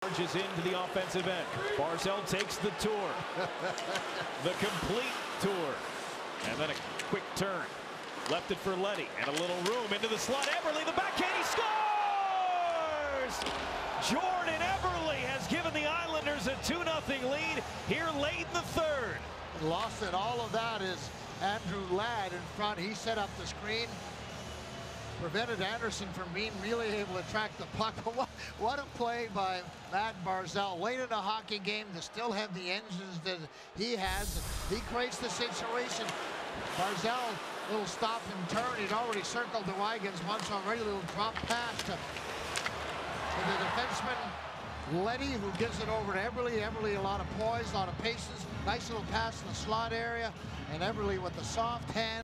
Charges into the offensive end. Barzal takes the tour. The complete tour. And then a quick turn. Left it for Leddy. And a little room into the slot. Eberle, the backhand, he scores! Jordan Eberle has given the Islanders a 2-0 lead here late in the third. Lost it. All of that is Andrew Ladd in front. He set up the screen. Prevented Anderson from being really able to track the puck. But what a play by Matt Barzal. Late in a hockey game to still have the engines that he has. He creates the situation. Barzal, little stop and turn. He'd already circled the wagons once already. Little drop pass to the defenseman, Leddy, who gives it over to Eberle. Eberle, a lot of poise, a lot of patience. Nice little pass in the slot area. And Eberle with the soft hand.